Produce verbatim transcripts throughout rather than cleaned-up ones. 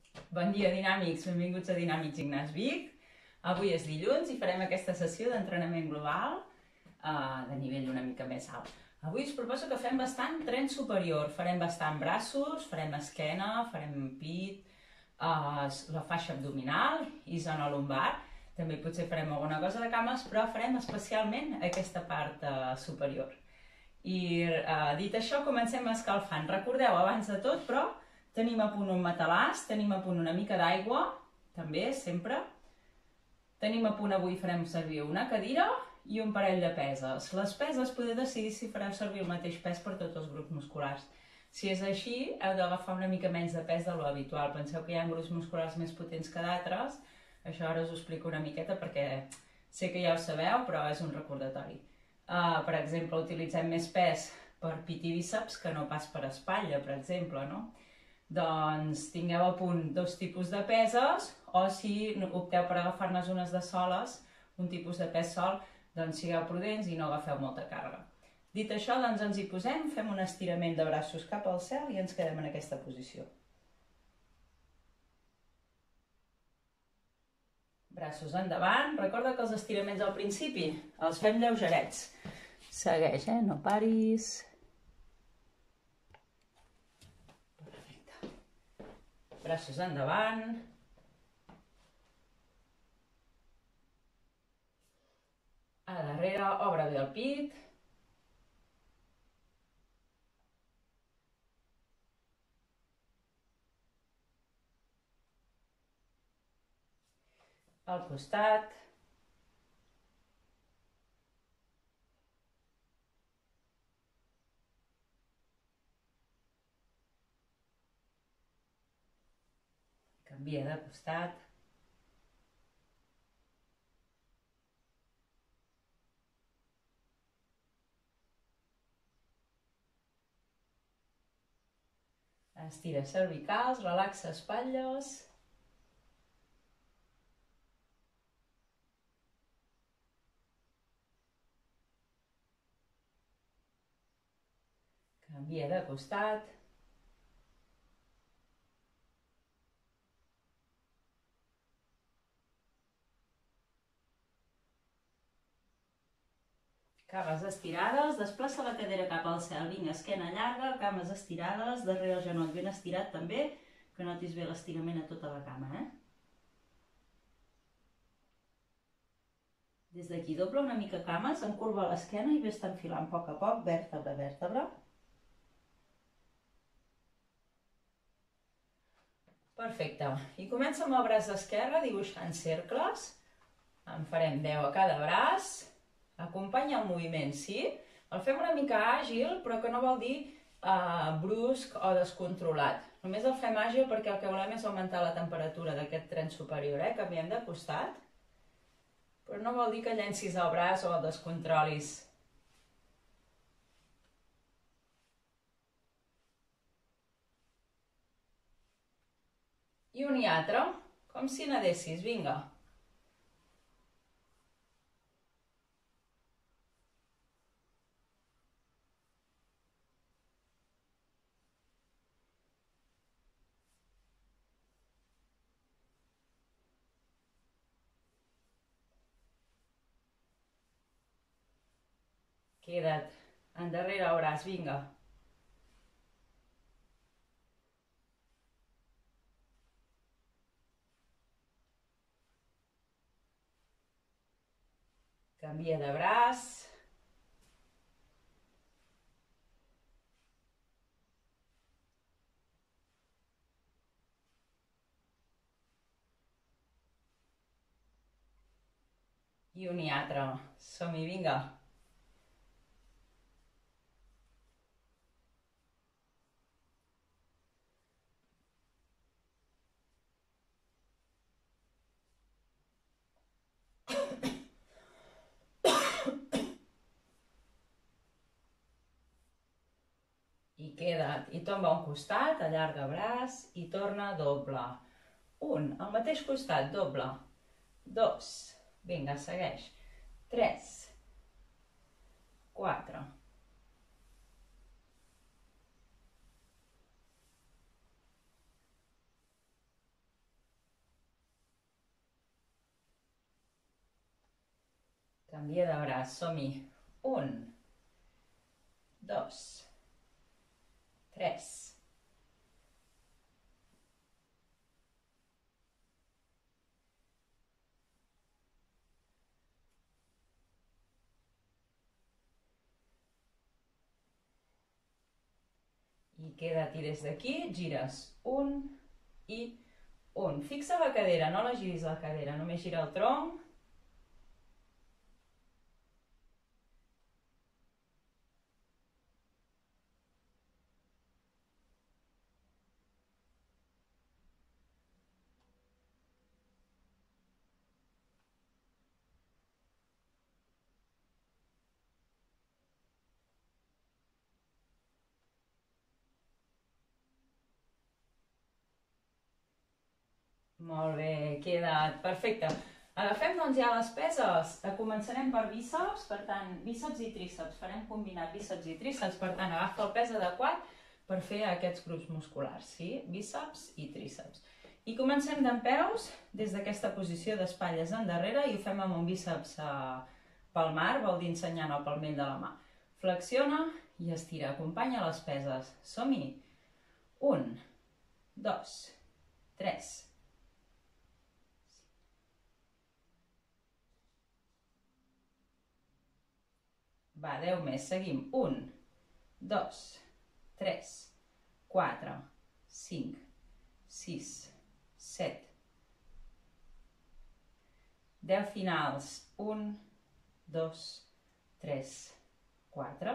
Bon dia, dinàmics. Benvinguts a Dinàmics Ignasi Vic. Avui és dilluns i farem aquesta sessió d'entrenament global eh, de nivell una mica més alt. Avui us proposo que fem bastant tren superior. Farem bastant braços, farem esquena, farem pit, eh, la faixa abdominal i zona lumbar. També potser farem alguna cosa de cames, però farem especialment aquesta part eh, superior. I eh, dit això, comencem escalfant. Recordeu, abans de tot, però, tenim a punt un matalàs, tenim a punt una mica d'aigua, també, sempre. Tenim a punt, avui farem servir una cadira i un parell de peses. Les peses podeu decidir si fareu servir el mateix pes per tots els grups musculars. Si és així, heu d'agafar una mica menys de pes de lo habitual. Penseu que hi ha grups musculars més potents que d'altres. Això ara us ho explico una miqueta perquè sé que ja ho sabeu, però és un recordatori. Uh, per exemple, utilitzem més pes per pit i bíceps que no pas per espatlla, per exemple, no? Doncs tingueu a punt dos tipus de peses, o si opteu per agafar-ne unes de soles, un tipus de pes sol, doncs sigueu prudents i no agafeu molta càrrega. Dit això, doncs ens hi posem, fem un estirament de braços cap al cel i ens quedem en aquesta posició. Braços endavant. Recorda que els estiraments al principi els fem lleugerets. Segueix, eh? No paris. Perfecte. Braços endavant. A darrere, obre bé el pit. Al costat. Canvia de costat. Estira cervicals, relaxa espatlles. Canvia de costat. Cames estirades, desplaça la cadera cap al cel, vinga, esquena llarga, cames estirades, darrere el genoll ben estirat també, que notis bé l'estirament a tota la cama, eh? Des d'aquí dobla una mica cames, encurva l'esquena i ves enfilant a poc a poc, vèrtebra a vèrtebra. Perfecte. I comença amb el braç esquerre dibuixant cercles. En farem deu a cada braç. Acompanya el moviment, sí? El fem una mica àgil, però que no vol dir eh, brusc o descontrolat. Només el fem àgil perquè el que volem és augmentar la temperatura d'aquest tren superior, eh? Canviem de costat. Però no vol dir que llencis el braç o el descontrolis. I un i altre, com si nedessis, vinga. Queda't endarrere el braç, vinga. Canvia de braç. I un i altre. Som-hi, vinga. I queda't. I tomba a un costat, allarga braç i torna a doble. Un, al mateix costat, doble. Dos. Vinga, segueix. Tres. Quatre. Canvia de braç, som-hi. Un, dos, tres. I queda't i des d'aquí gires un i un. Fixa la cadera, no la giris la cadera, només gira el tronc. Molt bé, queda't, perfecte. Agafem doncs ja les peses, començarem per bíceps, per tant, bíceps i tríceps, farem combinat bíceps i tríceps, per tant, agafa el pes adequat per fer aquests grups musculars, sí? Bíceps i tríceps. I comencem dempeus, des d'aquesta posició d'espatlles endarrere, i ho fem amb un bíceps palmar, vol dir ensenyant el palmell de la mà. Flexiona i estira, acompanya les peses. Som-hi! Un, dos, tres. Va, deu més, seguim. Un, dos, tres, quatre, cinc, sis, set. Deu finals. Un, dos, tres, quatre.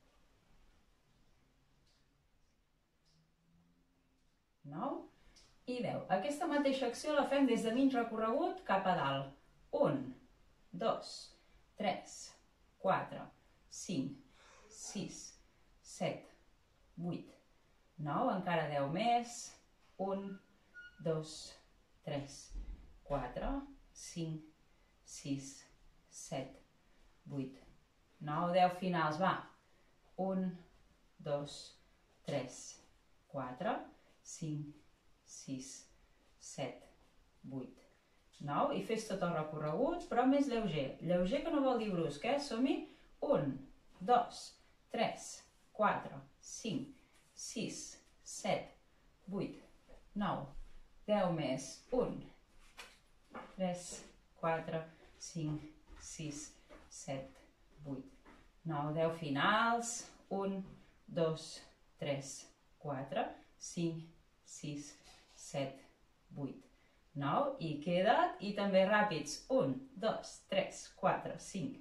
Nou i deu. Aquesta mateixa acció la fem des de mig recorregut cap a dalt. Un, dos, tres, quatre, cinc, sis, set, vuit, nou, encara deu més. Un, dos, tres, quatre, cinc, sis, set, vuit, nou, deu finals, va. Un, dos, tres, quatre, cinc, sis, set, vuit, nou, i fes tot el recorregut, però més lleuger. Lleuger que no vol dir brusc, eh? Som-hi. Un, dos, tres, quatre, cinc, sis, set, vuit, nou, deu més. Un, tres, quatre, cinc, sis, set, vuit, nou, deu finals. Un, dos, tres, quatre, cinc, sis, set, vuit, nou, i queda't, i també ràpids. Un, dos, tres, quatre, cinc,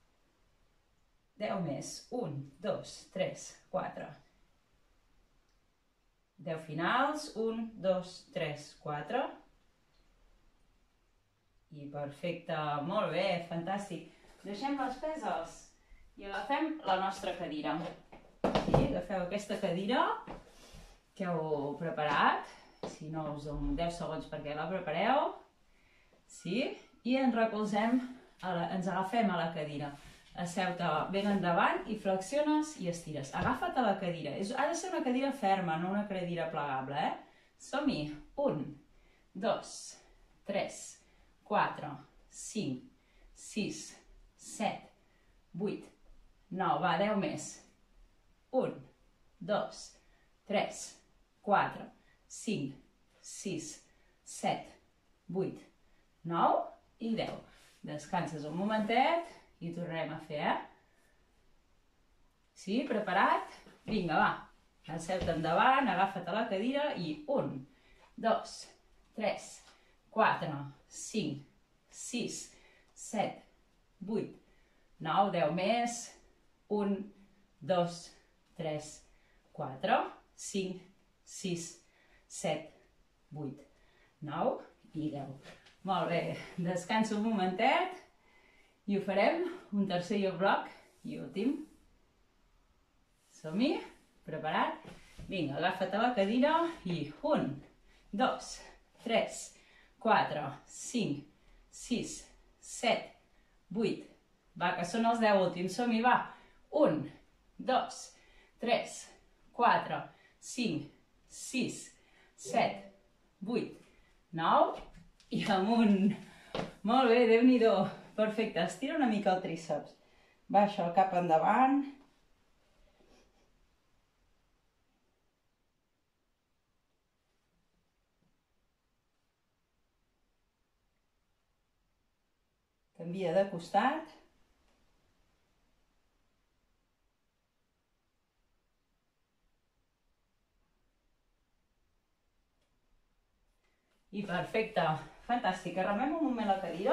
deu més. Un, dos, tres, quatre. Deu finals. Un, dos, tres, quatre. I perfecte. Molt bé, fantàstic. Deixem les peses i agafem la nostra cadira. Sí, agafeu aquesta cadira que heu preparat. Si no, us dono deu segons perquè la prepareu. Sí? I ens recolzem, ens agafem a la cadira. Asseu-te ben endavant i flexiones i estires. Agafa't a la cadira. Ha de ser una cadira ferma, no una cadira plegable, eh? Som-hi. Un, dos, tres, quatre, cinc, sis, set, vuit, nou. Va, deu més. Un, dos, tres, quatre, cinc, sis, set, vuit, nou i deu. Descanses un momentet i tornarem a fer, eh? Sí, preparat? Vinga, va. Asseu-te endavant, agafa't a la cadira i un, dos, tres, quatre, cinc, sis, set, vuit, nou, deu més. Un, dos, tres, quatre, cinc, sis, set, vuit, nou i deu. Molt bé, descanso un momentet. I ho farem, un tercer bloc i últim. Som-hi? Preparat? Vinga, agafa't a la cadira i un, dos, tres, quatre, cinc, sis, set, vuit. Va, que són els deu últims. Som-hi, va. Un, dos, tres, quatre, cinc, sis, set, vuit, nou i amunt. Molt bé, Déu-n'hi-do. Perfecte, estira una mica el tríceps. Baixa el cap endavant. Canvia de costat. I perfecte, fantàstic. Arremem un moment la cadira.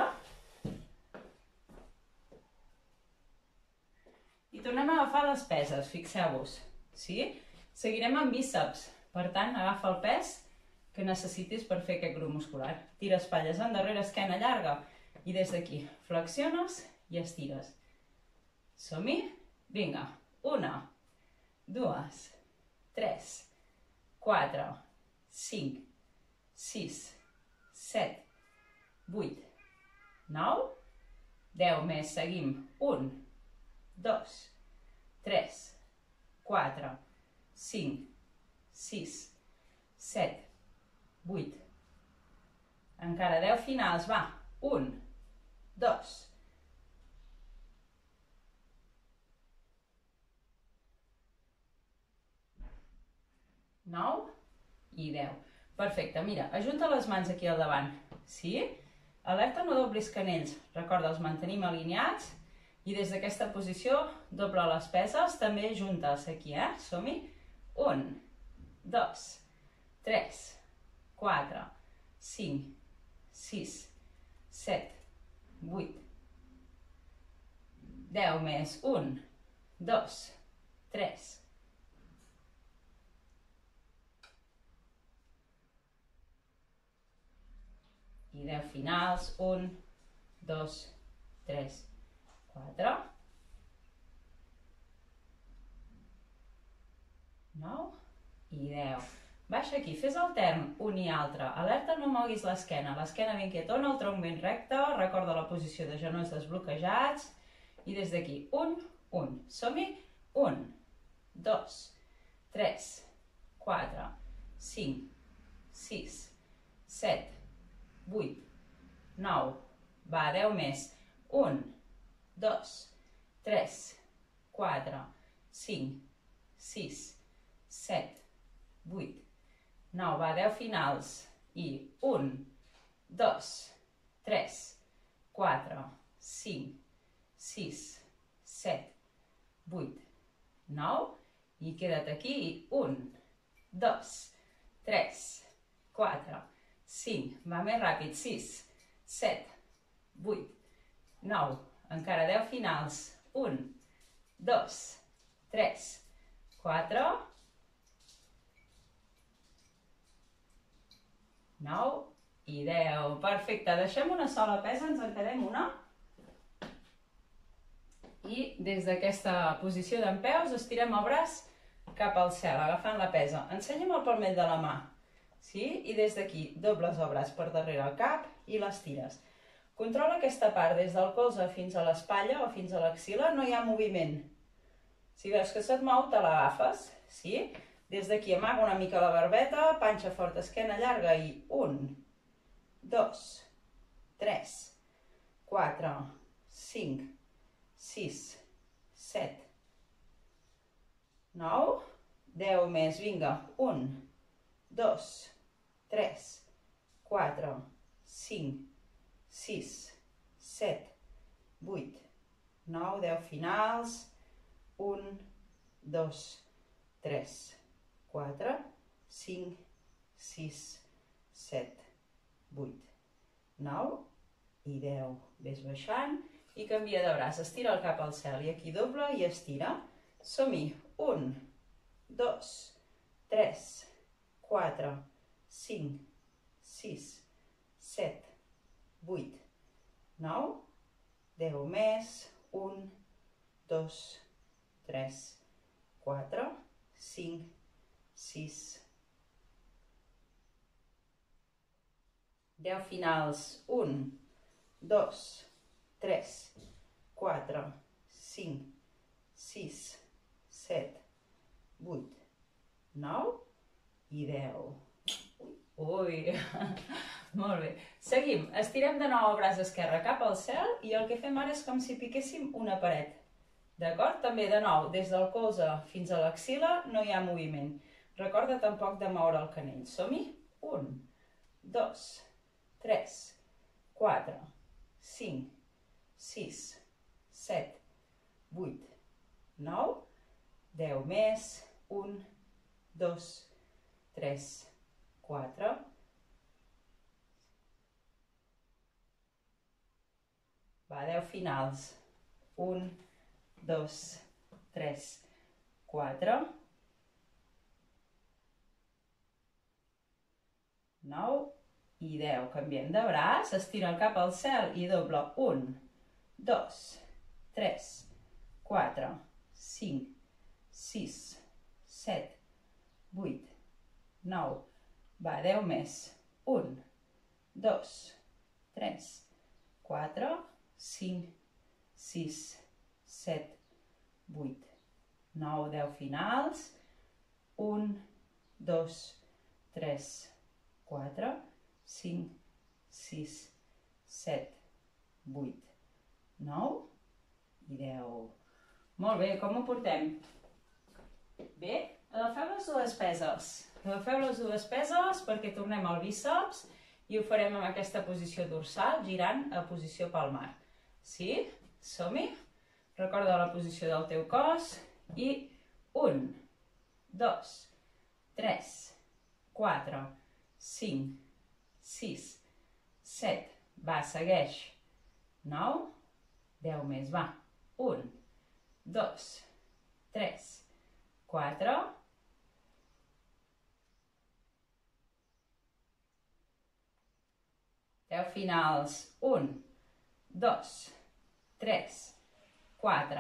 I tornem a agafar les peses, fixeu-vos. Sí? Seguirem amb bíceps. Per tant, agafa el pes que necessitis per fer aquest grup muscular. Tira espatlles endarrere, esquena llarga. I des d'aquí flexiones i estires. Som-hi? Vinga. Una, dues, tres, quatre, cinc, sis, set, vuit, nou, deu més, seguim. Un, dos, tres, quatre, cinc, sis, set, vuit. Encara deu finals, va. Un, dos, nou i deu. Perfecte, mira, ajunta les mans aquí al davant, sí? Alerta, no doblis canells, recorda, els mantenim alineats i des d'aquesta posició dobla les peses, també juntes aquí, eh? Som-hi? Un, dos, tres, quatre, cinc, sis, set, vuit, deu més, un, dos, tres, i deu finals, un, dos, tres, quatre, nou i deu. Baixa aquí, fes altern, un i altre. Alerta, no moguis l'esquena. L'esquena ben quietona, el tronc ben recte, recorda la posició de genolls desbloquejats. I des d'aquí, un, un. Som-hi? Un, dos, tres, quatre, cinc, sis, set, vuit, nou, va, deu més, un, dos, tres, quatre, cinc, sis, set, vuit, nou, va, deu finals, i un, dos, tres, quatre, cinc, sis, set, vuit, nou, i queda't aquí, un, dos, tres, quatre, cinc, va més ràpid, sis, set, vuit, nou, encara deu finals, un, dos, tres, quatre, nou i deu. Perfecte, deixem una sola pesa, ens en quedem una. I des d'aquesta posició dempeus estirem el braç cap al cel, agafant la pesa. Ensenya'm el palmell de la mà. Sí? I des d'aquí dobles el braç per darrere el cap i l'estires. Controla aquesta part des del colze fins a l'espatlla o fins a l'axil·la, no hi ha moviment. Si veus que se't mou, te l'agafes. Sí? Des d'aquí amaga una mica la barbeta, panxa forta, esquena llarga i un, dos, tres, quatre, cinc, sis, set, nou, deu més, vinga, un, dos, tres, quatre, cinc, sis, set, vuit, nou, deu finals, un, dos, tres, quatre, cinc, sis, set, vuit, nou i deu. Ves baixant i canvia de braç. Estira el cap al cel i aquí dobla i estira. Som-hi. Un, dos, tres, quatre, cinc, sis, set, vuit, nou, deu més, un, dos, tres, quatre, cinc, sis, deu finals, un, dos, tres, quatre, cinc, sis, set, vuit, nou i deu. Ui, molt bé. Seguim, estirem de nou el braç esquerre cap al cel i el que fem ara és com si piquéssim una paret. D'acord? També, de nou, des del colze fins a l'axil·la no hi ha moviment. Recorda tampoc de moure el canell. Som-hi? Un, dos, tres, quatre, cinc, sis, set, vuit, nou, deu més, un, dos, tres, quatre, va, deu finals, un, dos, tres, quatre, nou i deu. Canviem de braç, estira el cap al cel i doble. Un, dos, tres, quatre, cinc, sis, set, vuit, nou, va, deu més. Un, dos, tres, quatre, cinc, sis, set, vuit, nou, deu finals. Un, dos, tres, quatre, cinc, sis, set, vuit, nou i deu. Molt bé, com ho portem? Bé, agafeu les dues peses. Agafeu les dues peses perquè tornem al bíceps i ho farem en aquesta posició dorsal, girant a posició palmar. Sí? Som-hi? Recorda la posició del teu cos. I un, dos, tres, quatre, cinc, sis, set, va, segueix. Nou, deu més, va. Un, dos, tres, quatre, deu finals. Un, dos, tres, quatre,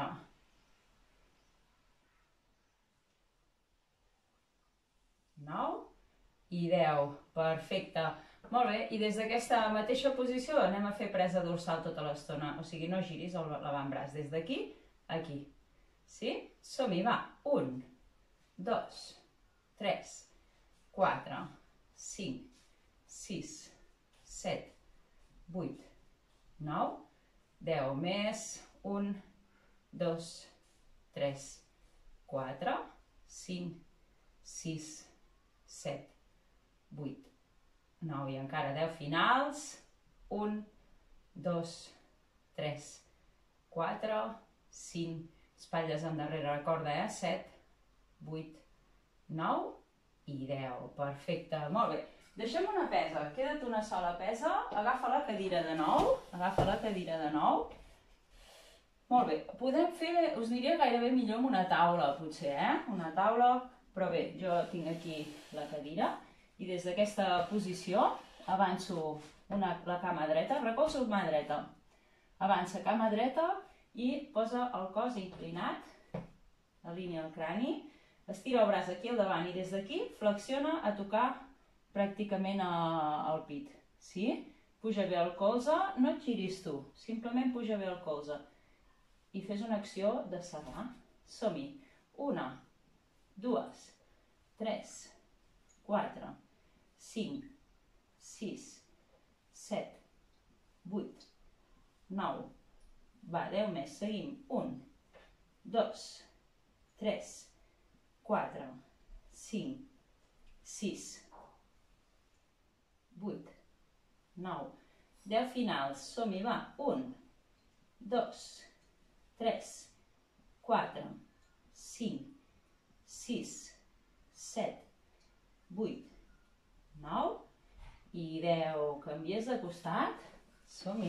nou i deu. Perfecte. Molt bé, i des d'aquesta mateixa posició anem a fer presa dorsal tota l'estona. O sigui, no giris l'avantbraç. Des d'aquí, aquí. Sí? Som-hi, va. Un, dos, tres, quatre, cinc, sis, set, vuit, nou, deu més. Un, dos, tres, quatre, cinc, sis, set, vuit, nou i encara deu finals. Un, dos, tres, quatre, cinc, espatlles endarrere, recorda, eh? set, vuit, nou i deu. Perfecte, molt bé. Deixem una pesa, queda't una sola pesa, agafa la cadira de nou, agafa la cadira de nou. Molt bé, podem fer, us diria gairebé millor amb una taula, potser, eh? Una taula, però bé, jo tinc aquí la cadira i des d'aquesta posició avanço una, la cama dreta, recolzo la mà dreta, avança cama dreta i posa el cos inclinat, alinea el crani, estira el braç aquí al davant i des d'aquí flexiona a tocar pràcticament al pit. Sí? Puja bé el colze, no et giris tu, simplement puja bé el colze. I fes una acció de serrar. Som-hi. Una, dues, tres, quatre, cinc, sis, set, vuit, nou. Va, deu més. Seguim. Un, dos, tres, quatre, cinc, sis, vuit, nou. Deu finals. Som-hi, va. Un, dos, tres, quatre, cinc, sis, set, vuit, nou i deu. Canvies de costat. Som-hi.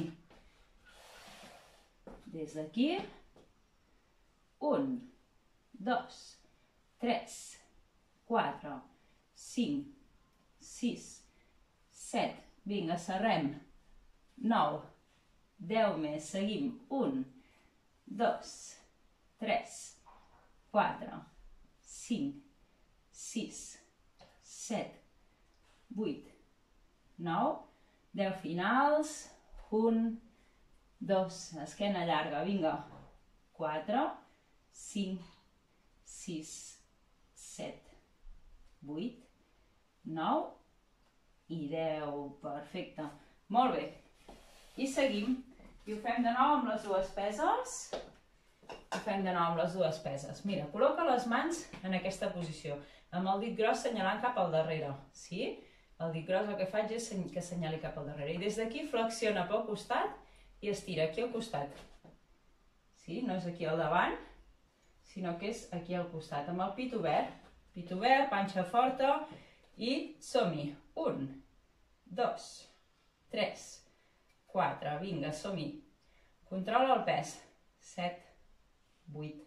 Des d'aquí. Un, dos, tres, quatre, cinc, sis, set. Vinga, serrem. Nou. Deu més. Seguim. Un, dos, tres, quatre, cinc, sis, set, vuit, nou, deu finals. Un, dos, esquena llarga, vinga. Quatre, cinc, sis, set, vuit, nou i deu. Perfecte. Molt bé. I seguim. I ho fem de nou amb les dues peses. Ho fem de nou amb les dues peses. Mira, col·loca les mans en aquesta posició, amb el dit gros senyalant cap al darrere. Sí? El dit gros el que faig és que senyali cap al darrere. I des d'aquí flexiona pel costat i estira aquí al costat. Sí? No és aquí al davant, sinó que és aquí al costat, amb el pit obert. Pit obert, panxa forta i som-hi. Un, dos, tres, quatre, vinga, som-hi. Controla el pes. Set, vuit,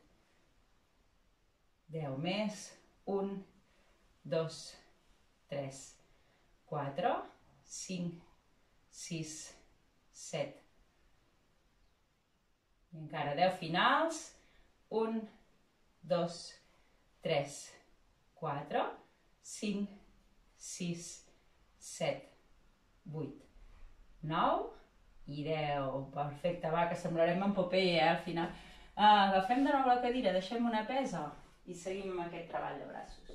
deu més. Un, dos, tres, quatre, cinc, sis, set. I encara deu finals. Un, dos, tres, quatre, cinc, sis, set, vuit, nou i deu. Perfecte, va, que semblarem en Popeye, eh, al final. Uh, agafem de nou la cadira, deixem una pesa i seguim amb aquest treball de braços.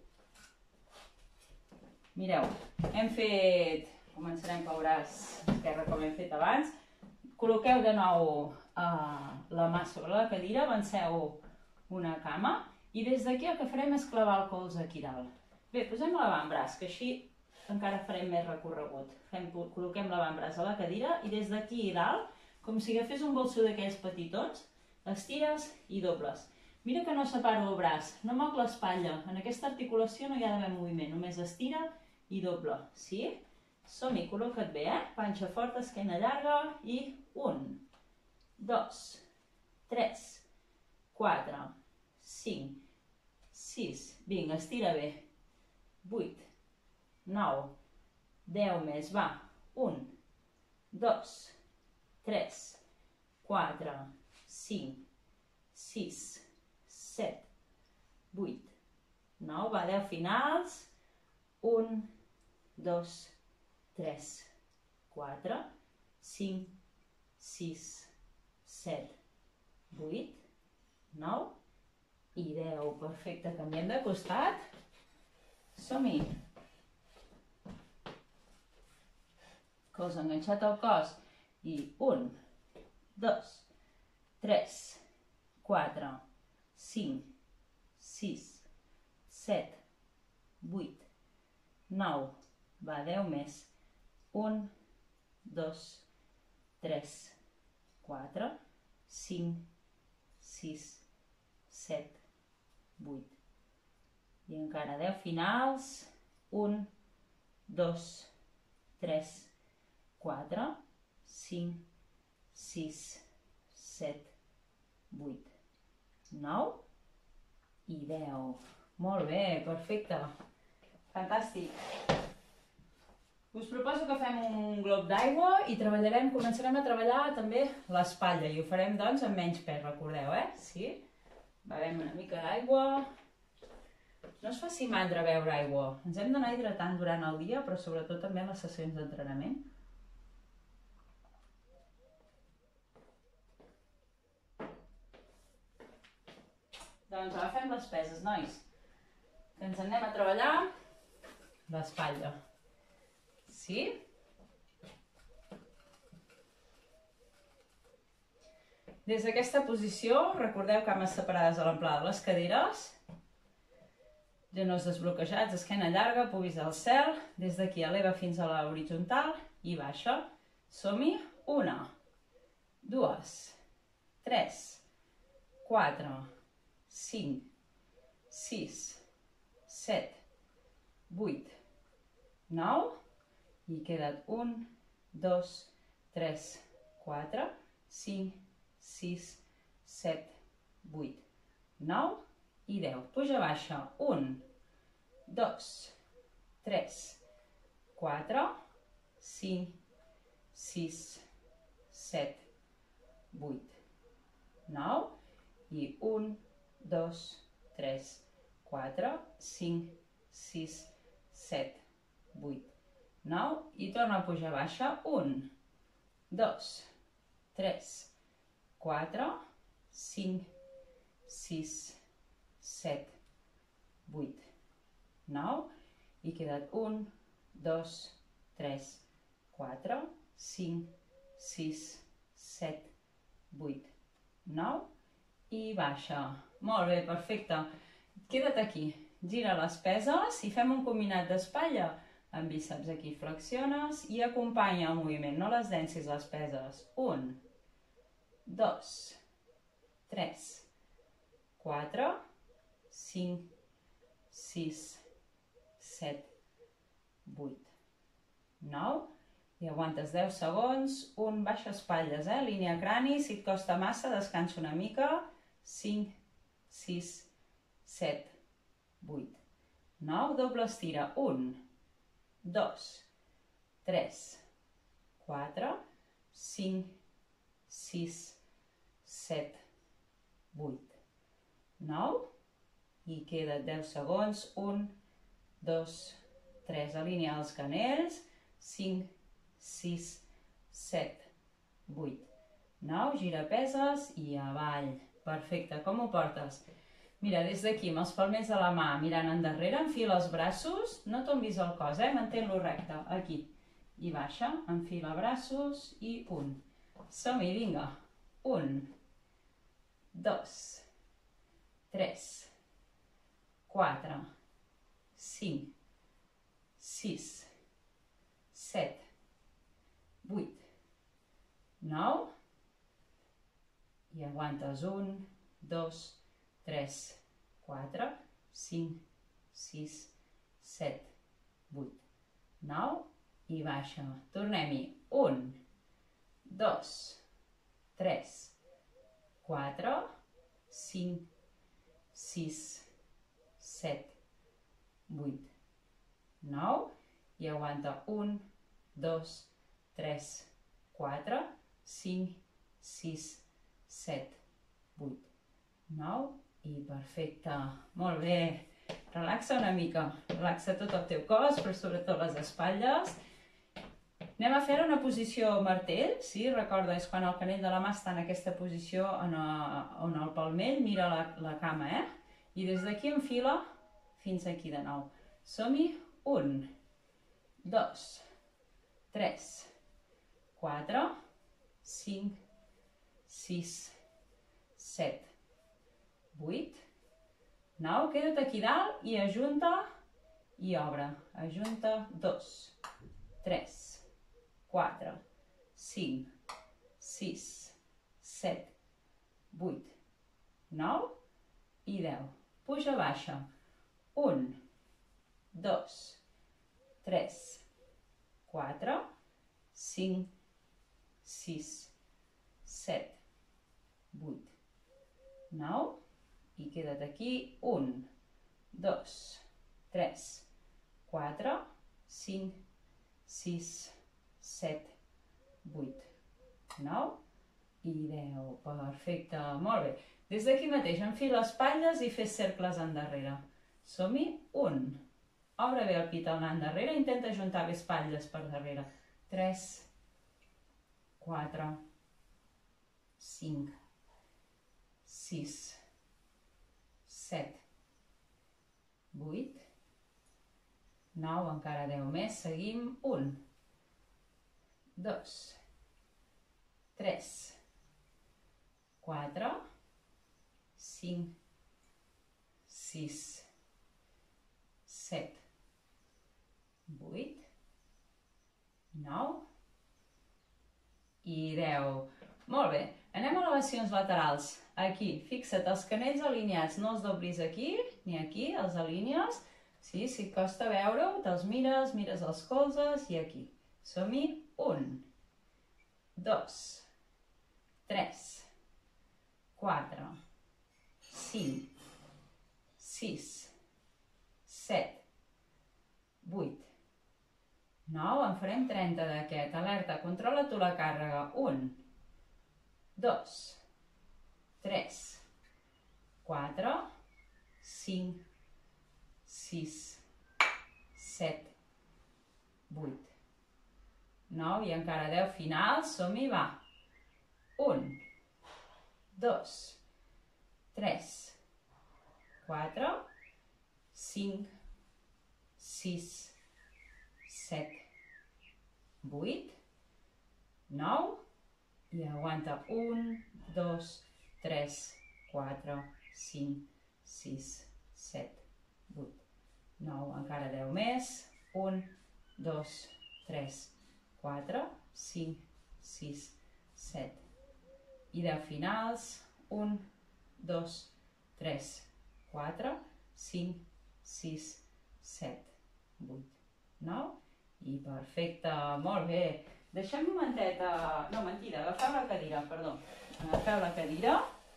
Mireu, hem fet... Començarem pel braç esquerre com hem fet abans. Col·loqueu de nou uh, la mà sobre la cadira, avanceu una cama i des d'aquí el que farem és clavar el colze aquí dalt. Bé, posem l'avantbraç, que així encara farem més recorregut. Fem, col·loquem l'avantbraç a la cadira i des d'aquí dalt, com si agafés un bolso d'aquells petitons, estires i dobles. Mira que no separo el braç, no moc l'espatlla. En aquesta articulació no hi ha d'haver moviment, només estira i doble. Sí? Som-hi, col·loca't bé, eh? Panxa forta, esquena llarga i un, dos, tres, quatre, cinc, sis, vinga, estira bé, vuit, nou, deu més, va, un, dos, tres, quatre, cinc, sis, set, vuit, nou, va, deu finals, un, dos, tres, quatre, cinc, sis, set, vuit, nou i deu. Perfecte, canviem de costat. Som-hi. Cos enganxat al cos. I un, dos, tres, quatre, cinc, sis, set, vuit, nou, va, deu més. un, dos, tres, quatre, cinc, sis, set, vuit. I encara deu finals. un, dos, tres, quatre, cinc, sis, set, vuit, nou i deu. Molt bé, perfecte. Fantàstic. Us proposo que fem un glob d'aigua i treballarem, començarem a treballar també l'espatlla i ho farem doncs amb menys pes, recordeu, eh? Sí? Bevem una mica d'aigua. No es faci mandra beure aigua. Ens hem d'anar hidratant durant el dia, però sobretot també en les sessions d'entrenament. Doncs agafem les peses, nois, que ens anem a treballar l'espatlla. Sí? Des d'aquesta posició, recordeu cames separades a l'amplada de les caderes, genolls desbloquejats, esquena llarga, pubis al cel, des d'aquí eleva fins a l'horitzontal i baixa. Som-hi. Una, dues, tres, quatre, cinc, sis, set, vuit, nou, i queda't un, dos, tres, quatre, cinc, sis, set, vuit, nou i deu. Puja baixa. un, dos, tres, quatre, cinc, sis, set, vuit, nou i un, dos, tres, quatre, cinc, sis, set, vuit, nou i torna a pujar baixa. un, dos, tres, quatre, cinc, sis, set, vuit, nou i queda't un, dos, tres, quatre, cinc, sis, set, vuit, nou i baixa. Molt bé, perfecte. Queda't aquí. Gira les peses i fem un combinat d'espatlla amb bíceps. Aquí flexiones i acompanya el moviment, no les densis les peses. Un, dos, tres, quatre, cinc, sis, set, vuit, nou i aguantes deu segons. Un, baixa espatlles, eh? Línia crani, si et costa massa descansa una mica. cinc, sis, set, vuit, nou, doble estira. Un, dos, tres, quatre, cinc, sis, set, vuit, nou i queda deu segons. Un, dos, tres, alinea els canells. cinc, sis, set, vuit, nou, gira peses i avall. Perfecte, com ho portes? Mira, des d'aquí, amb els palmells de la mà mirant endarrere, enfila els braços, no tombis el cos, eh? Mantén-lo recte, aquí. I baixa, enfila braços i un. Som-hi, vinga. Un, dos, tres, quatre, cinc, sis, set, vuit, nou i aguantes. Un, dos, tres, quatre, cinc, sis, set, vuit, nou i baixa. Tornem-hi. Un, dos, tres, quatre, cinc, sis, set, vuit, nou i aguanta. Un, dos, tres, quatre, cinc, sis, set, vuit, nou i perfecte. Molt bé. Relaxa una mica. Relaxa tot el teu cos, però sobretot les espatlles. Anem a fer una posició martell, sí? Recorda, és quan el canell de la mà està en aquesta posició on el palmell mira la cama, eh? I des d'aquí enfila fins aquí de nou. Som-hi. Un, dos, tres, quatre, cinc, sis, set, vuit, nou. Queda't aquí dalt i ajunta i obre. Ajunta. Dos, tres, quatre, cinc, sis, set, vuit, nou i deu. Puja, baixa. Un, dos, tres, quatre, cinc, sis, set, vuit, nou i queda't aquí. Un, dos, tres, quatre, cinc, sis, set, vuit, nou i deu. Perfecte, molt bé. Des d'aquí mateix enfila espatlles i fes cercles endarrere. Som-hi. Un. Obre bé el pit al anar endarrere, intenta ajuntar bé espatlles per darrere. Tres, quatre, cinc, sis, set, vuit, nou, encara deu més, seguim. Un, dos, tres, quatre, cinc, sis, set, vuit, nou i deu. Molt bé, anem a elevacions laterals. Aquí, fixa't, els canells alineats, no els doblis aquí ni aquí, els alínies. Sí, si et costa veure-ho, te'ls mires, mires els colzes i aquí. Som-hi. Un, dos, tres, quatre, cinc, sis, set, vuit, nou, en farem trenta d'aquest. Alerta, controla tu la càrrega. Un, dos, tres, quatre, cinc, sis, set, vuit, nou i encara deu finals. Som-hi, va. Un, dos, tres, quatre, cinc, sis, set, vuit, nou, i aguanta, un, dos, tres, quatre, cinc, sis, set, vuit, nou, encara deu més, un, dos, tres, quatre, cinc, sis, set, i deu finals, un, dos, tres, quatre, cinc, sis, set, vuit, nou, i perfecte, molt bé. Deixem un momentet, no, mentida, agafeu la cadira, perdó, agafeu la cadira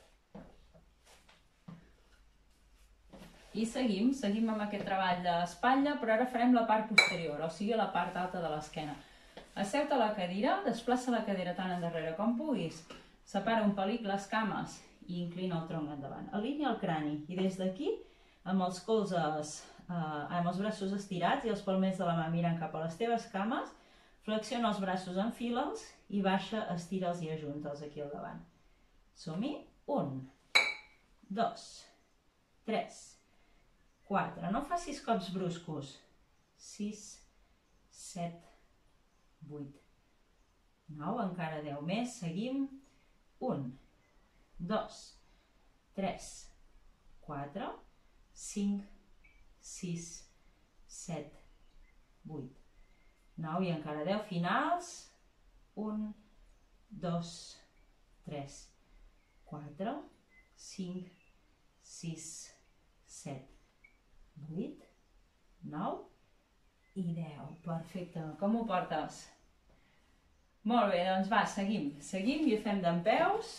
i seguim, seguim amb aquest treball d'espatlla, però ara farem la part posterior, o sigui la part alta de l'esquena. Asseu-te a la cadira, desplaça la cadira tan endarrere com puguis, separa un pelic les cames i inclina el tronc endavant. Alinea el crani i des d'aquí, amb els colzes, eh, amb els braços estirats i els palmers de la mà mirant cap a les teves cames, flexiona els braços, enfila'ls i baixa, estira'ls i ajunta'ls aquí al davant. Som-hi? Un, dos, tres, quatre. No facis cops bruscos. Sis, set, vuit, nou, encara deu més. Seguim. Un, dos, tres, quatre, cinc, sis, set, vuit, nou i encara deu finals. Un, dos, tres, quatre, cinc, sis, set, vuit, nou i deu. Perfecte. Com ho portes? Molt bé, doncs va, seguim. Seguim i fem dempeus.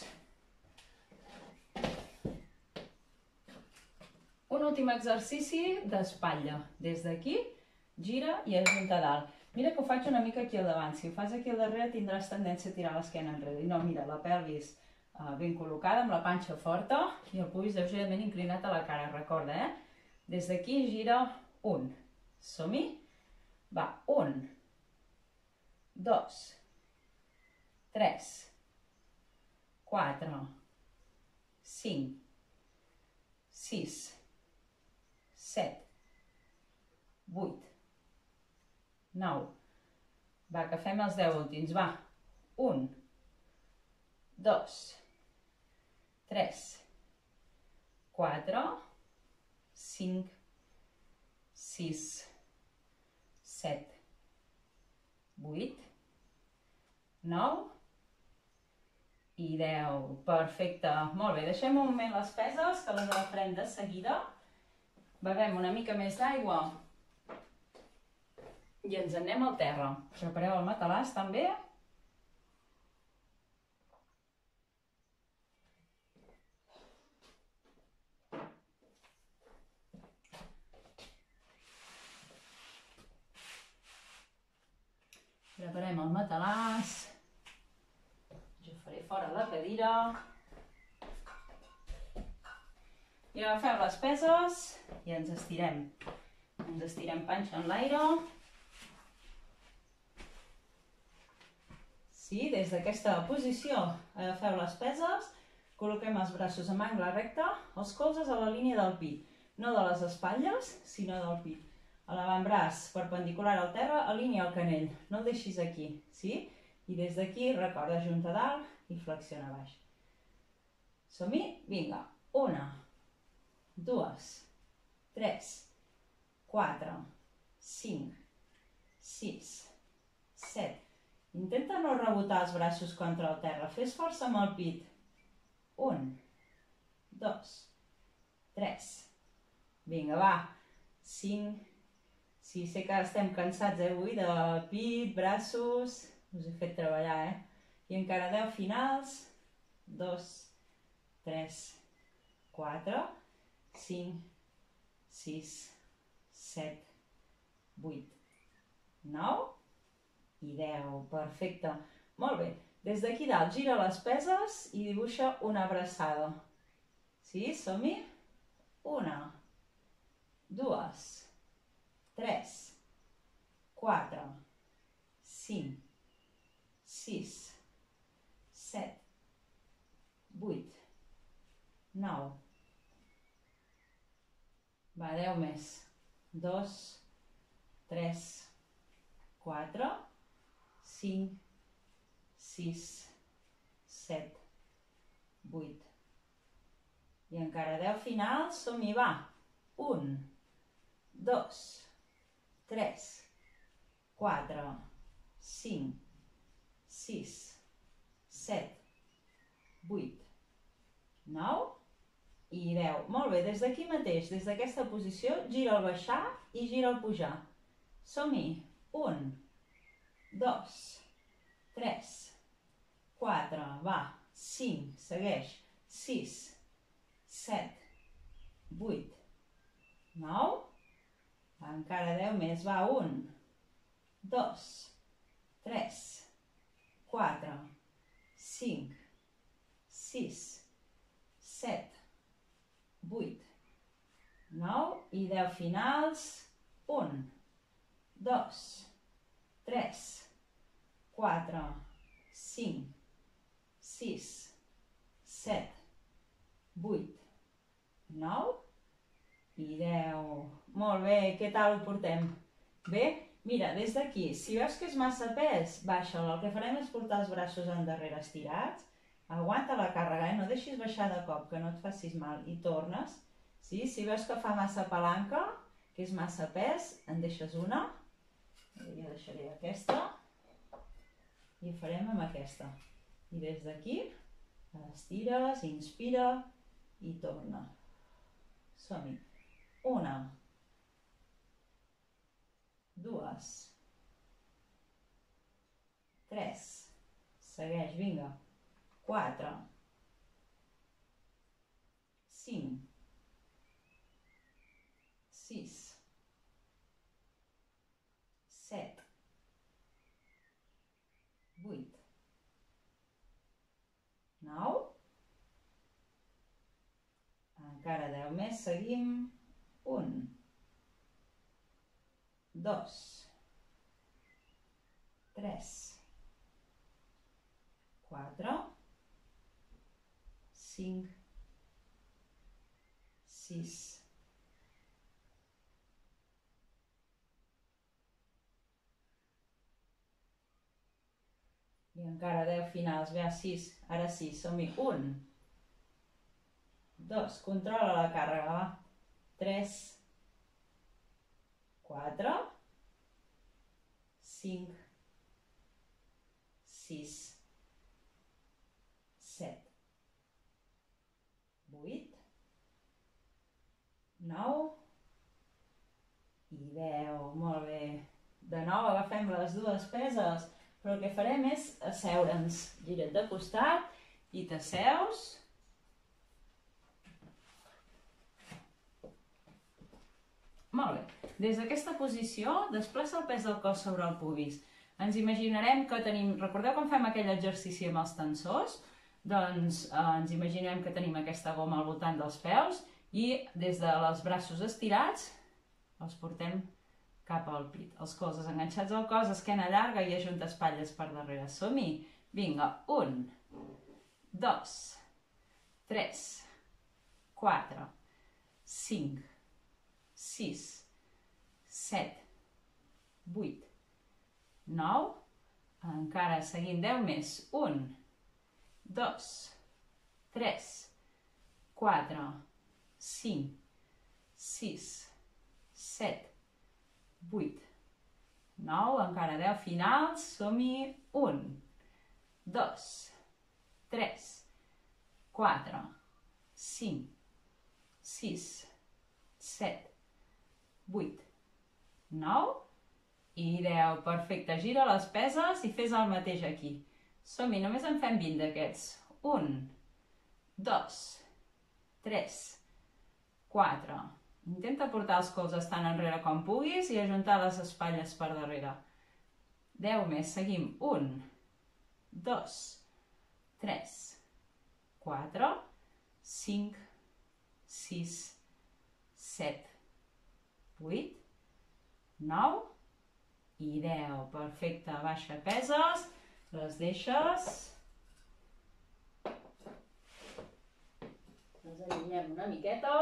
Un últim exercici d'espatlla. Des d'aquí, gira i ajunta a dalt. Mira que ho faig una mica aquí al davant. Si ho fas aquí al darrere tindràs tendència a tirar l'esquena enrere. I no, mira, la pelvis ben col·locada, amb la panxa forta i el pubis lleugerament inclinat a la cara. Recorda, eh? Des d'aquí gira un. Som-hi? Va, un, dos, tres, quatre, cinc, sis, set, vuit, nou. Va, que fem els deu últims. Va, un, dos, tres, quatre, cinc, sis, set, vuit, nou i deu. Perfecte. Molt bé, deixem un moment les peses, que les agafarem de seguida. Bevem una mica més d'aigua i ens en anem al terra. Prepareu el matalàs també. Preparem el matalàs. Jo faré fora la cadira. I agafem les peses i ens estirem. Ens estirem panxa en l'aire. Sí, des d'aquesta posició agafeu les peses, col·loquem els braços amb angle recte, els colzes a la línia del pit. No de les espatlles, sinó del pit. L'avantbraç perpendicular al terra, alinea el canell, no el deixis aquí, sí? I des d'aquí, recorda, ajunta dalt i flexiona baix. Som-hi? Vinga. Una, dues, tres, quatre, cinc, sis, set. Intenta no rebotar els braços contra el terra, fes força amb el pit. Un, dos, tres. Vinga, va. Cinc. Sí, sé que estem cansats, eh, avui, de pit, braços, us he fet treballar, eh? I encara deu finals. Dos, tres, quatre, cinc, sis, set, vuit, nou i deu. Perfecte. Molt bé. Des d'aquí dalt gira les peses i dibuixa una abraçada. Sí, som-hi? Una, dues, tres, quatre, cinc, sis, set, vuit, nou. Va, deu més. Dos, tres, quatre, cinc, sis, set, vuit. I encara deu finals, som-hi, va. un, dos, tres, quatre, cinc, sis, set, vuit, nou i deu. Molt bé, des d'aquí mateix, des d'aquesta posició, gira el baixar i gira el pujar. Som-hi. un, dos, tres, quatre, va, cinc, segueix, sis, set, vuit, nou, encara deu més, va, un, dos, tres, quatre, cinc, sis, set, vuit, nou i deu finals, un, dos, tres, quatre, cinc, sis, set, vuit, nou i deu. Molt bé, què tal ho portem? Bé? Mira, des d'aquí, si veus que és massa pes, baixa-lo. El que farem és portar els braços endarrere estirats. Aguanta la càrrega, eh? No deixis baixar de cop, que no et facis mal. I tornes. Sí? Si veus que fa massa palanca, que és massa pes, en deixes una. Jo deixaré aquesta. I ho farem amb aquesta. I des d'aquí, estires, inspira i torna. Som-hi. Una. Dues. Tres. Segueix, vinga. Quatre. Cinc. Sis. Set. Vuit. Nou. Encara deu més, seguim. Un. Dos. Tres. Quatre. Cinc. Sis. I encara deu finals, ve a sis, ara sí, som-hi. Un. Dos, controla la càrrega, va. Tres. Quatre. Cinc. Sis. Set. Vuit. Nou. I deu. Molt bé. De nou agafem les dues peses, però el que farem és asseure'ns. Gira't de costat i t'asseus. Molt bé. Des d'aquesta posició, desplaça el pes del cos sobre el pubis. Ens imaginarem que tenim... Recordeu quan fem aquell exercici amb els tensors? Doncs eh, ens imaginem que tenim aquesta goma al voltant dels peus i des dels braços estirats els portem cap al pit. Els colzes enganxats al cos, esquena llarga i ajunta espatlles per darrere. Som-hi! Vinga, un, dos, tres, quatre, cinc, sis, set, vuit, nou, encara seguint deu més, un, dos, tres, quatre, cinc, sis, set, vuit, nou, encara deu finals, som-hi, un, dos, tres, quatre, cinc, sis, set, vuit, nou i deu. Perfecte, gira les peses i fes el mateix aquí. Som-hi, només en fem vint d'aquests. Un, dos, tres, quatre. Intenta portar els colzes tan enrere com puguis i ajuntar les espatlles per darrere. Deu més, seguim. Un, dos, tres, quatre, cinc, sis, set, vuit, nou i deu. Perfecte, baixa peses, les deixes. Les allunyem una miqueta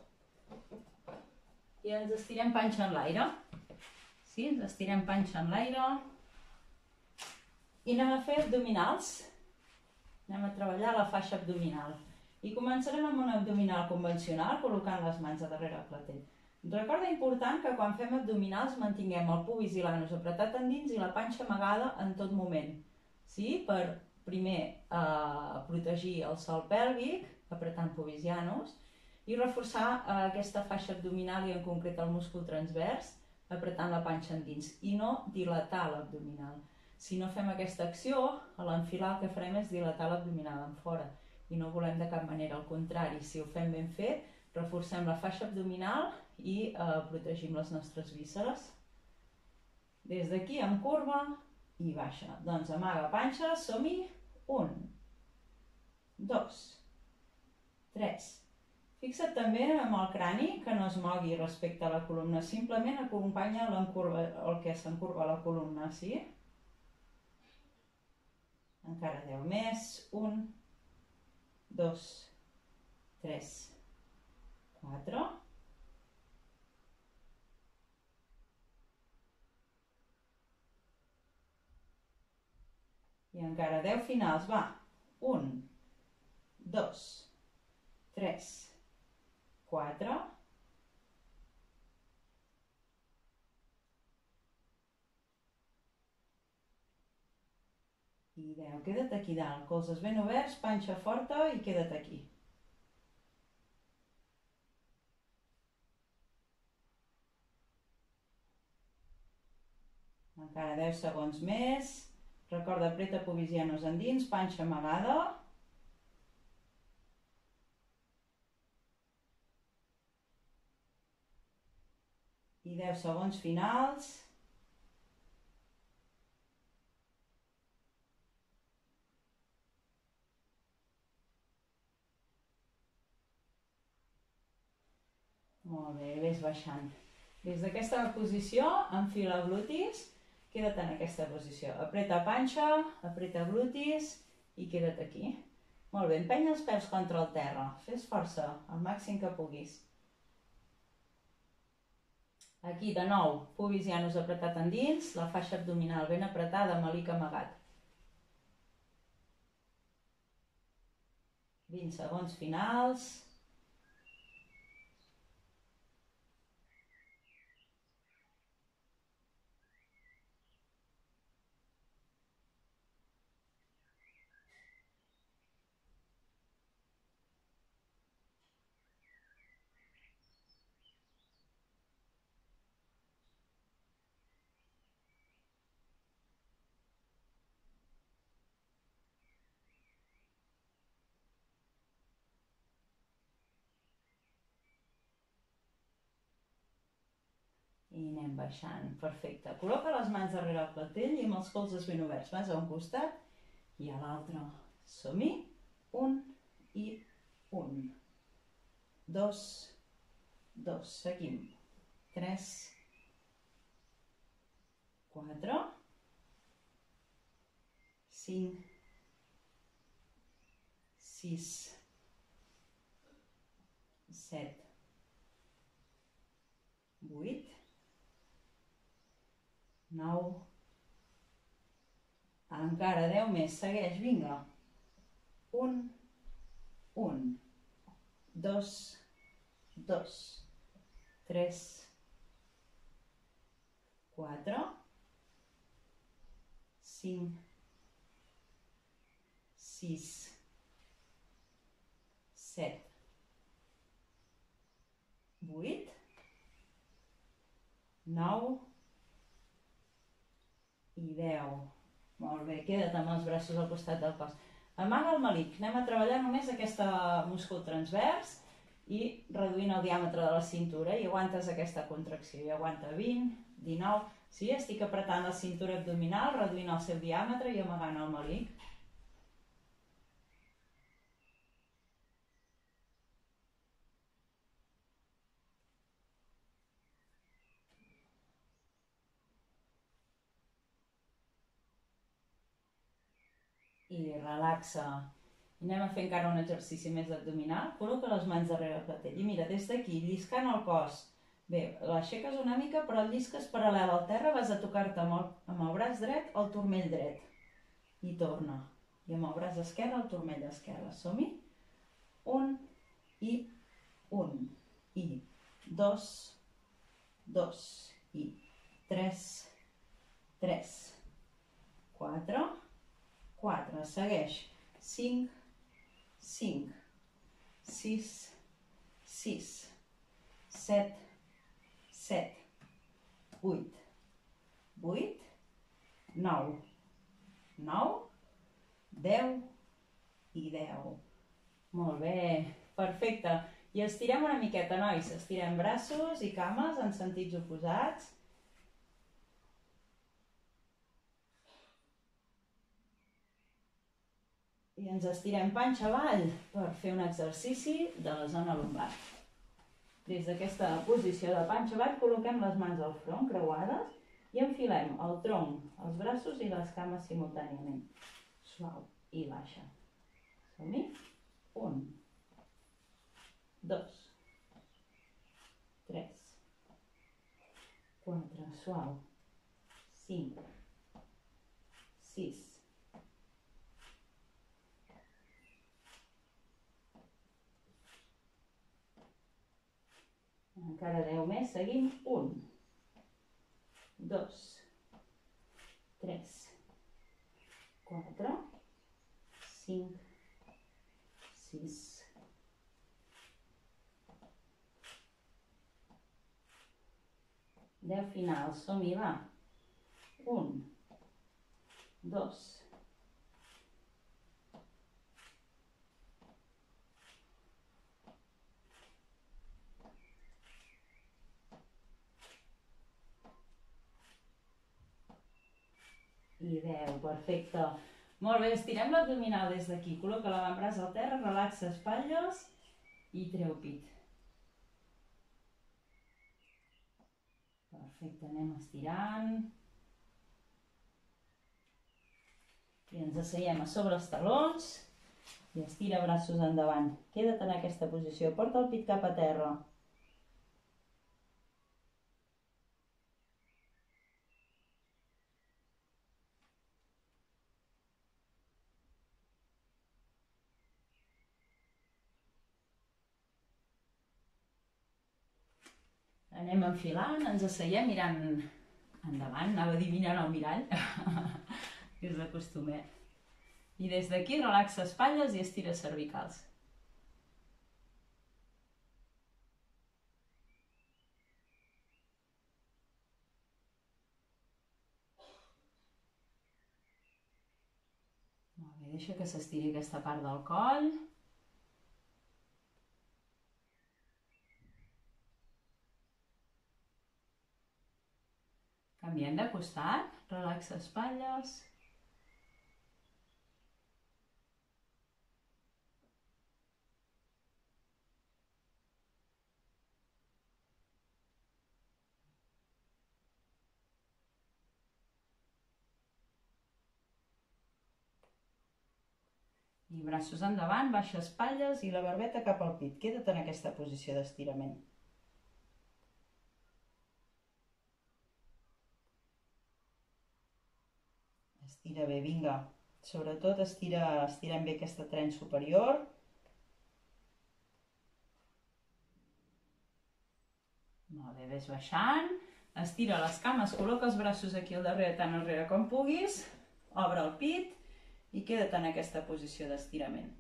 i ens estirem panxa en l'aire. Sí, ens estirem panxa en l'aire. I anem a fer abdominals. Anem a treballar la faixa abdominal. I començarem amb un abdominal convencional, col·locant les mans a darrere el clatell. Recorda important que quan fem abdominals mantinguem el pubis i l'anus apretat endins i la panxa amagada en tot moment. Sí? Per primer eh, protegir el sòl pèlvic, apretant pubis i anus, i reforçar eh, aquesta faixa abdominal i en concret el múscul transvers, apretant la panxa endins, i no dilatar l'abdominal. Si no fem aquesta acció, a l'enfilar el que farem és dilatar l'abdominal en fora, i no volem de cap manera, al contrari, si ho fem ben fet, reforcem la faixa abdominal i eh, protegim les nostres vísceres. Des d'aquí en curva i baixa. Doncs amaga panxa, som-hi. Un, dos, tres. Fixa't també amb el crani que no es mogui respecte a la columna, simplement acompanya el que s'encurva la columna, sí? Encara deu més. Un, dos, tres, quatre. I encara deu finals, va. Un, dos, tres, quatre. I deu. Queda't aquí dalt, colzes ben oberts, panxa forta i queda't aquí. Encara deu segons més. Recorda, apreta pubis i anus endins, panxa amagada. I deu segons finals. Molt bé, ves baixant. Des d'aquesta posició, enfila glutis. Queda't en aquesta posició. Apreta panxa, apreta glutis i queda't aquí. Molt bé, empeny els peus contra el terra. Fes força, el màxim que puguis. Aquí, de nou, pubis i anus apretat endins, la faixa abdominal ben apretada, melic amagat. vint segons finals. I anem baixant. Perfecte. Col·loca les mans darrere el clatell i amb els colzes ben oberts. Vas a un costat i a l'altre. Som-hi. Un i un. Dos. Dos. Seguim. Tres. Quatre. Cinc. Sis. Set. Vuit. Nou. Encara deu més. Segueix, vinga. Un. Un. Dos. Dos. Tres. Quatre. Cinc. Sis. Set. Vuit. Nou. I deu. Molt bé, queda't amb els braços al costat del cos. Amaga el melic. Anem a treballar només aquest múscul transvers i reduint el diàmetre de la cintura i aguantes aquesta contracció. I aguanta vint, dinou. Sí, estic apretant la cintura abdominal, reduint el seu diàmetre i amagant el melic. I relaxa. I anem a fer encara un exercici més abdominal. Col·loca les mans darrere el clatell. I mira, des d'aquí, lliscant el cos. Bé, l'aixeques una mica, però el llisques paral·lel al terra, vas a tocar-te amb, amb el braç dret el turmell dret. i torna. I amb el braç esquerre, el turmell esquerre. Som-hi? Un i un. I dos, dos. I tres, tres. Quatre, quatre. Segueix. Cinc, cinc. Sis, sis. Set, set. Vuit, vuit. Nou, nou. Deu i deu. Molt bé, perfecte. I estirem una miqueta, nois. Estirem braços i cames en sentits oposats. I ens estirem panxa avall per fer un exercici de la zona lumbar. Des d'aquesta posició de panxa avall col·loquem les mans al front, creuades, i enfilem el tronc, els braços i les cames simultàniament. Suau i baixa. Som-hi? Un, dos, tres, quatre, suau, cinc, sis, encara deu més, seguim. Un, dos, tres, quatre, cinc, sis, deu finals. Som-hi, va. Un, dos, i deu, perfecte. Molt bé, estirem l'abdominal des d'aquí. Col·loca l'avantbraç al terra, relaxa espatlles i treu pit. Perfecte, anem estirant. I ens asseiem a sobre els talons i estira braços endavant. Queda't en aquesta posició, porta el pit cap a terra. Anem enfilant, ens asseiem mirant endavant, anava a dir mirant al mirall, que és l'acostumem. I des d'aquí relaxa espatlles i estira cervicals. Molt bé, deixa que s'estiri aquesta part del coll. Canviem de costat, relaxa espatlles. I braços endavant, baixa espatlles i la barbeta cap al pit. Queda't en aquesta posició d'estirament. Estira bé, vinga. Sobretot estira, estirem bé aquesta tren superior. Molt bé, ves baixant. Estira les cames, col·loca els braços aquí al darrere, tan enrere com puguis. Obre el pit i queda't en aquesta posició d'estirament.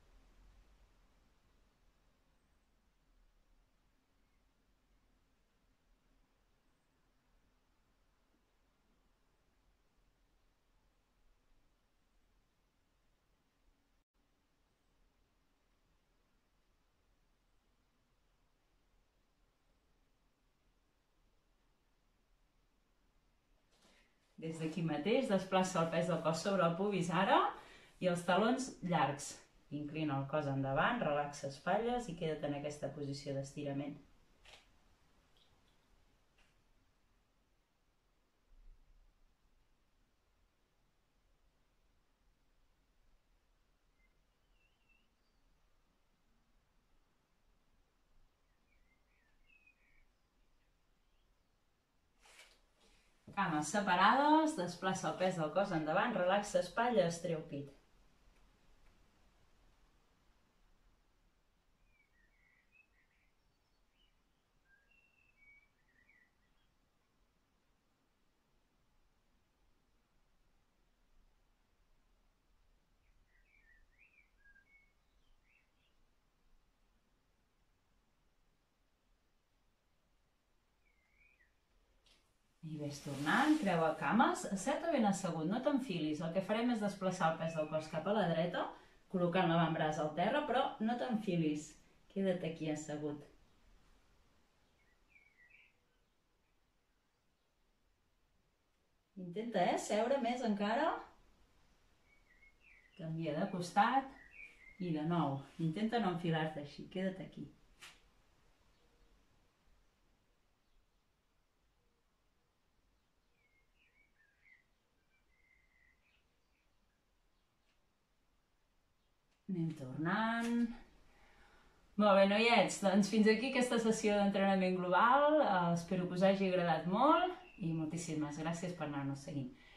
Des d'aquí mateix, desplaça el pes del cos sobre el pubis ara i els talons llargs. Inclina el cos endavant, relaxa espatlles i queda't en aquesta posició d'estirament. Cames separades, desplaça el pes del cos endavant, relaxa espatlla, estreu pit. I ves tornant, creua cames, asseta ben assegut, no t'enfilis. El que farem és desplaçar el pes del cos cap a la dreta, col·locant l'avantbraç al terra, però no t'enfilis. Queda't aquí assegut. Intenta, eh, seure més encara. Canvia de costat. I de nou, intenta no enfilar-te així, queda't aquí. Anem tornant. Molt bé, noiets, doncs fins aquí aquesta sessió d'entrenament global. Espero que us hagi agradat molt i moltíssimes gràcies per anar-nos seguint.